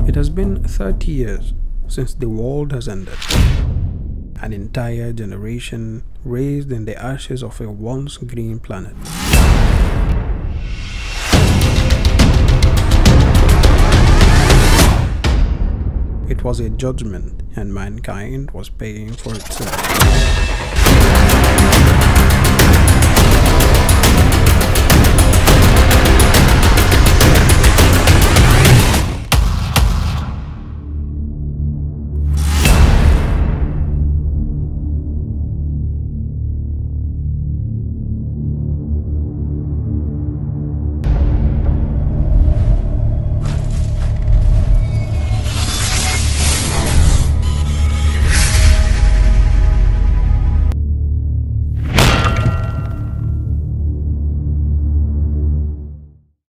It has been 30 years since the world has ended. An entire generation raised in the ashes of a once green planet. It was a judgment, and mankind was paying for its sins.